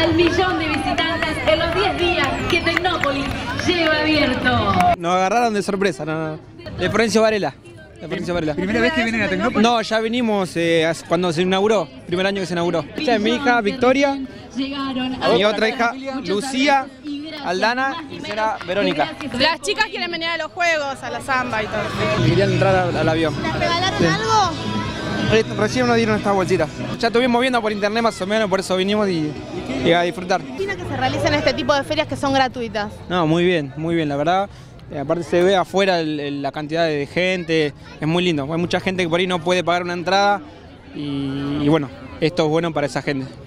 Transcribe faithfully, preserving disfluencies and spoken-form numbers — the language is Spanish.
al millón de visitantes en los diez días que Tecnópolis lleva abierto. Nos agarraron de sorpresa, no, no. De Florencio Varela. De Florencio Varela. ¿Primera vez que vienen a Tecnópolis? No, ya vinimos eh, cuando se inauguró, primer año que se inauguró. Esta es mi hija Victoria, mi otra hija Lucía, Aldana y será Verónica. Las chicas quieren venir a los juegos, a la samba y todo. Querían entrar al, al avión. ¿Les regalaron Sí. algo? Re- Recién nos dieron esta bolsita. Ya estuvimos viendo por internet más o menos, por eso vinimos y, y a disfrutar. ¿Qué opina que se realicen este tipo de ferias que son gratuitas? No, muy bien, muy bien, la verdad. Eh, aparte se ve afuera el- el- la cantidad de gente, es muy lindo. Hay mucha gente que por ahí no puede pagar una entrada y, y bueno, esto es bueno para esa gente.